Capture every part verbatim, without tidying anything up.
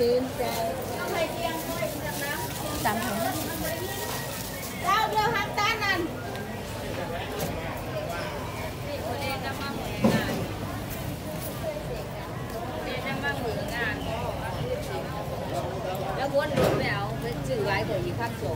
ซื้อใจสามถังเจ้าเดียวหักตานั่นแล้ววนดูไม่เอาไปจืดไว้ก่อนอีกข้ามโจ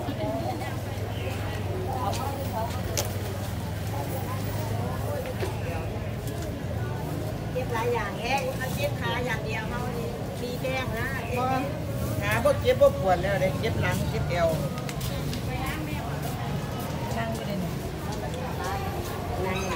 เก็บหลายอย่างแห้งมันเก็บขาอย่างเดียวเขามีแกงนะขาพวกเก็บพวกปวดแล้วเลยเก็บหลังเก็บเอวนั่งไปเลยนั่งไหน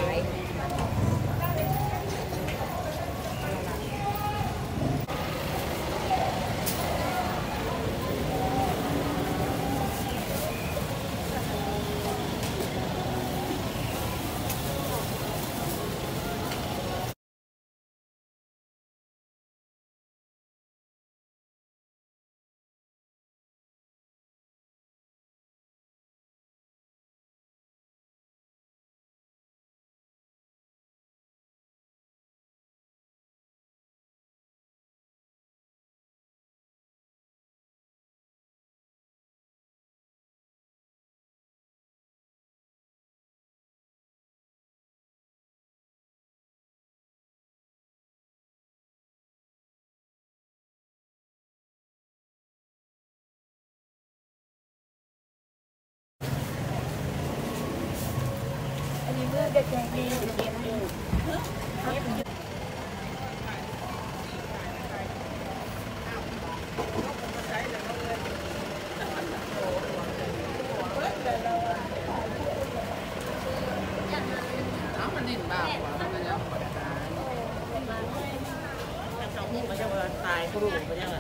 เมื่อเด็กๆมีเกมอยู่น้ำมันนิ่มบ้างกว่ามันจะมันจะว่าตายกรูมันยังไง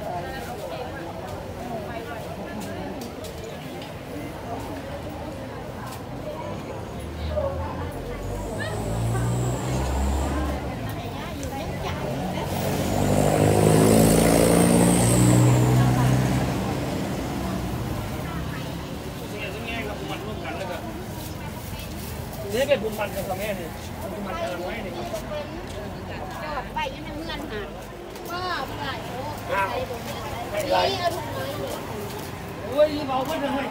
นี่เป็นบุญมันกับแม่นี่บุญมันจะไว้นี่จอดไปยังไม่เงื่อนหาก็ไม่ได้โอ้ใส่ตรงนี้นี่เอาถุงน้อยเลยโอ้ยเบาขึ้นเลย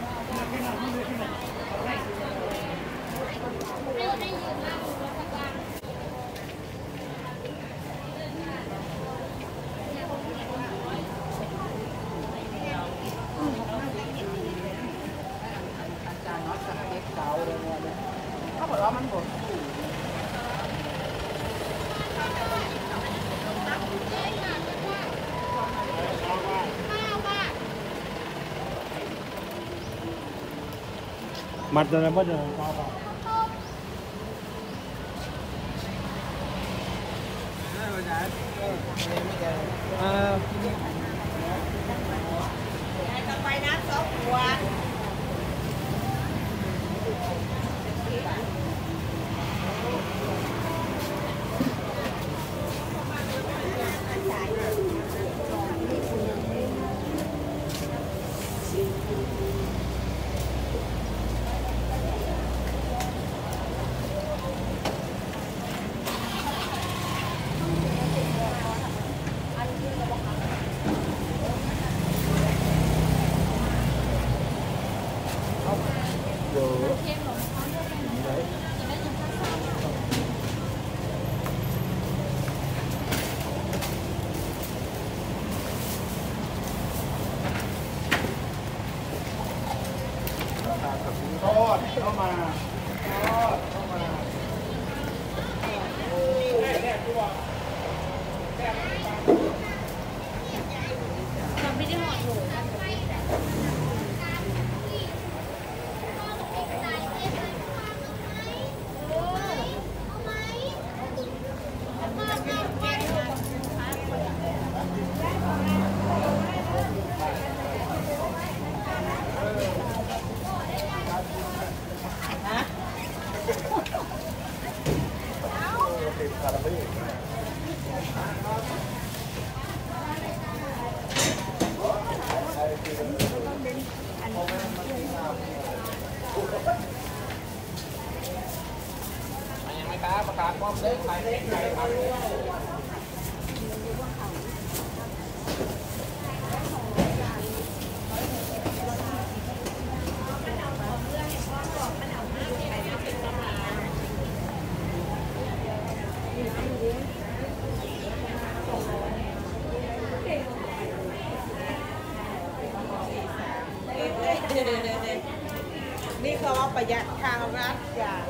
เขาบอกว่ามันบดมัดอะไรบ้างเนี่ยอ่าต่อไปน้ำสองขวดทอดเข้ามาทอดเข้ามาโอ้แน่แน่ตัวแน่ทำไม่ได้หอดหนูยังไม่ค้าประกาศความเล็กขายเล็กขายครับเดี๋ยวเดี๋ยวนี่เขาว่าประหยัดค่ารัฐอย่า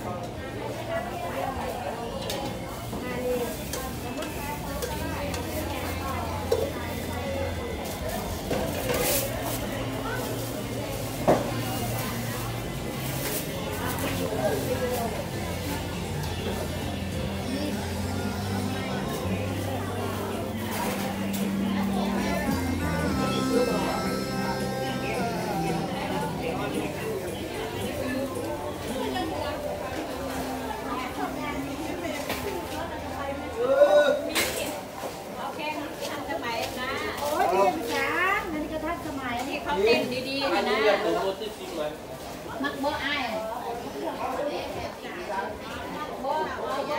เต้นดีๆนะมักบ่อายบ่เอาบ่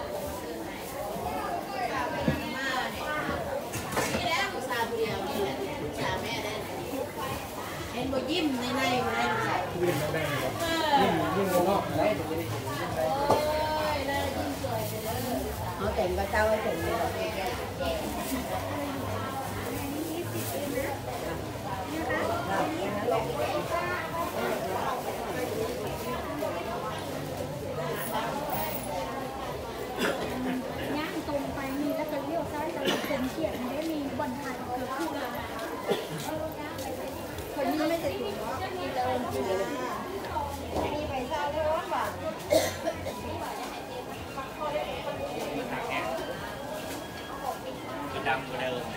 นี่แหละผู้สาวเดียวนี่แหละผู้สาวแม่ได้เห็นบ่ยิ้มในในบ่ได้ยิ้มได้ยิ้มยิ้มงอกได้บ่ได้เอาแต่งกับเจ้าให้แต่งเลยย่างตรงไปมีแล้วก็เลี้ยวซ้ายแต่เป็นเขียนได้มีบนถ่ายเกือบคู่เลยคนนี้ไม่จะถูกมีเดินมีไปเจ้าเท่าไหร่จะดำกว่าเดิม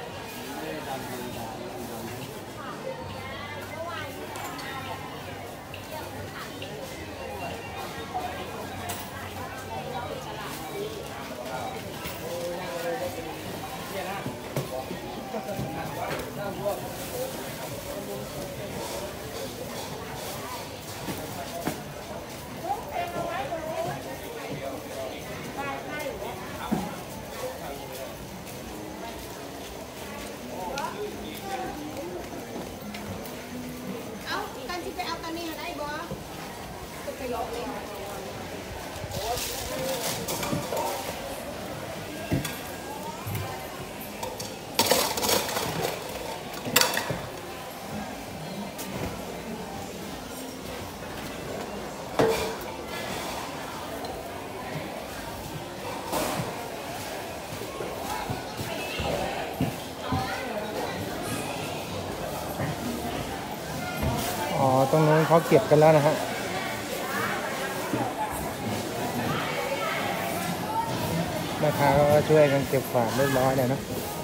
อ๋อตรงนู้นเขาเก็บกันแล้วนะฮะแม่ค้าก็ช่วยกันเก็บฝากเรียบร้อยเลยเนาะ